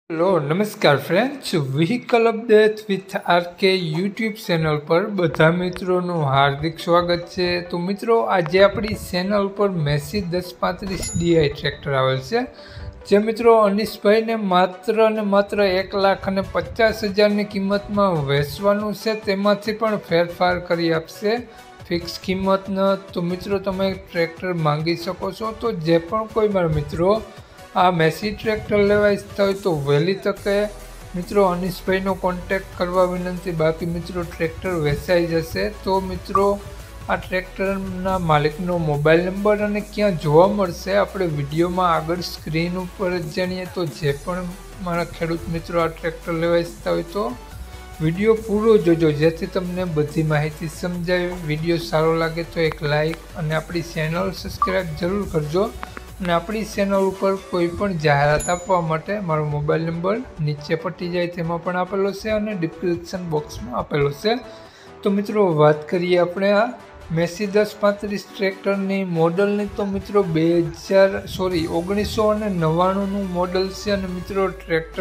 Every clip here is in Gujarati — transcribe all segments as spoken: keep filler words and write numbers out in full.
હેલો નમસ્કાર friends, vehicle update with RK YouTube channel પર બધા મિત્રોનું હાર્દિક સ્વાગત છે। તો મિત્રો, આજે આપણી ચેનલ પર મેસી દસ પાંત્રીસ ડીઆઈ ટ્રેક્ટર આવેલ છે, જે મિત્રો અનિશભાઈને માત્ર ને માત્ર એક લાખ અને પચાસ હજારની કિંમતમાં વેચવાનું છે। તેમાંથી પણ ફેરફાર કરી આપશે, ફિક્સ કિંમત ન તો મિત્રો તમે ટ્રેક્ટર માંગી શકો છો। તો જે પણ કોઈ મારા મિત્રો આ મેસી ટ્રેક્ટર લેવા ઈચ્છતા હોય તો વહેલી તકે મિત્રો અનિશભાઈનો કોન્ટેક્ટ કરવા વિનંતી। બાકી મિત્રો ટ્રેક્ટર વેચાઈ જશે। તો મિત્રો આ ટ્રેક્ટરના માલિકનો મોબાઈલ નંબર અને ક્યાં જોવા મળશે આપણે વિડીયોમાં આગળ સ્ક્રીન ઉપર જ જાણીએ। તો જે પણ મારા ખેડૂત મિત્રો આ ટ્રેક્ટર લેવા ઈચ્છતા હોય તો વિડીયો પૂરો જોજો, જેથી તમને બધી માહિતી સમજાય। વિડીયો સારો લાગે તો એક લાઈક અને આપણી ચેનલ સબસ્ક્રાઈબ જરૂર કરજો। અને આપણી ચેનલ ઉપર કોઈ પણ જાહેરાત આપવા માટે મારો મોબાઈલ નંબર નીચે પટી જાય તેમાં પણ આપેલો છે અને ડિસ્ક્રિપ્શન બોક્સમાં આપેલો છે। તો મિત્રો વાત કરીએ આપણે આ મેસી દસ પાંત્રીસ ટ્રેક્ટરની મોડલની। તો મિત્રો બે હજાર સોરી ઓગણીસો અને નવ્વાણુંનું મોડલ છે અને મિત્રો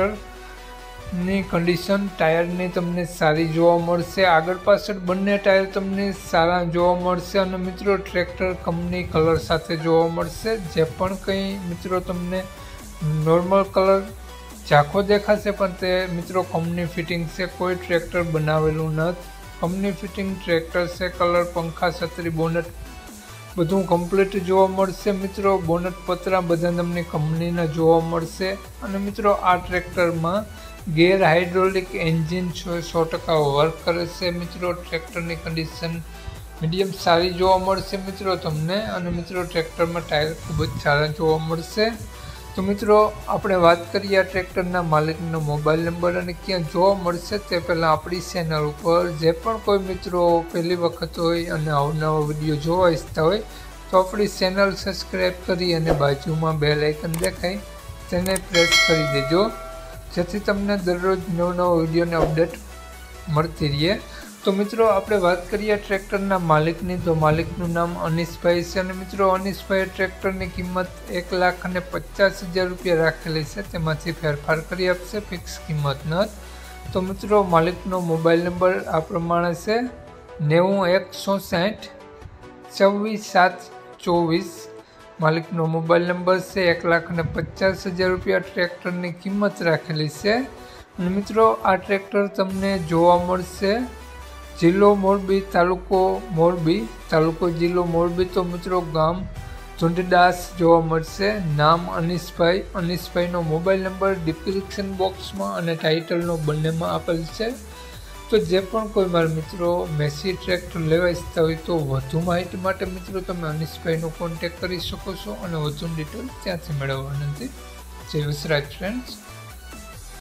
ટ્રેક્ટરની કન્ડિશન ટાયરની તમને સારી જોવા મળશે। આગળ પાછળ બંને ટાયર તમને સારા જોવા મળશે અને મિત્રો ટ્રેક્ટર કંપની કલર સાથે જોવા મળશે। જે પણ કંઈ મિત્રો તમને નોર્મલ કલર ઝાંખો દેખાશે પણ તે મિત્રો કંપની ફિટિંગ છે, કોઈ ટ્રેક્ટર બનાવેલું નથી, કંપની ફિટિંગ ટ્રેક્ટર છે। કલર, પંખા, છત્રી, બોનટ બધું કમ્પ્લીટ જોવા મળશે। મિત્રો બોનટ પતરા બધા તમને કંપનીના જોવા મળશે અને મિત્રો આ ટ્રેક્ટરમાં ગેર હાઇડ્રોલિક એન્જિન સો ટકા વર્ક કરે છે। મિત્રો ટ્રેક્ટરની કન્ડિશન મીડિયમ સારી જોવા મળશે મિત્રો તમને અને મિત્રો ટ્રેક્ટરમાં ટાયર ખૂબ જ સારા જોવા મળશે। તો મિત્રો આપણે વાત કરીએ આ ટ્રેક્ટરના માલિકનો મોબાઈલ નંબર અને ક્યાં જોવા મળશે તે પહેલાં આપણી ચેનલ ઉપર જે પણ કોઈ મિત્રો પહેલી વખત હોય અને અવનવા વિડીયો જોવા ઈચ્છતા હોય તો આપણી ચેનલ સબસ્ક્રાઈબ કરી અને બાજુમાં બેલ આઇકન દેખાય તેને પ્રેસ કરી દેજો, જેથી તમને દરરોજ નવો નવો વિડીયોને અપડેટ મળતી રહે। તો મિત્રો આપણે વાત કરીએ ટ્રેક્ટરના માલિકની, તો માલિકનું નામ અનિશભાઈ છે અને મિત્રો અનિશભાઈ ટ્રેક્ટરની કિંમત એક લાખ અને પચાસ હજાર રૂપિયા રાખેલી છે, તેમાંથી ફેરફાર કરી આપશે, ફિક્સ કિંમત નથી। તો મિત્રો માલિકનો મોબાઈલ નંબર આ પ્રમાણે છે નેવું એકસો સાઠ છવ્વીસ સાત ચોવીસ। માલિકનો મોબાઈલ નંબર છે, એક લાખ અને પચાસ હજાર રૂપિયા ટ્રેક્ટરની કિંમત રાખેલી છે અને મિત્રો આ ટ્રેક્ટર તમને જોવા મળશે જિલ્લો મોરબી, તાલુકો મોરબી, તાલુકો જિલ્લો મોરબી। તો મિત્રો ગામ ઝુંડદાસ જોવા મળશે, નામ અનિશભાઈ, અનિશભાઈનો મોબાઈલ નંબર ડિસ્ક્રિપ્શન બોક્સમાં અને ટાઇટલનો બંનેમાં આપેલ છે। તો જે પણ કોઈ મારા મિત્રો મેસી ટ્રેક્ટર લેવા ઈચ્છતા હોય તો વધુ માહિતી માટે મિત્રો તમે અનિશભાઈનો કોન્ટેક્ટ કરી શકો છો અને વધુ ડિટેલ ત્યાંથી મેળવવા વિનંતી। જય વસરાજ ફ્રેન્ડ્સ।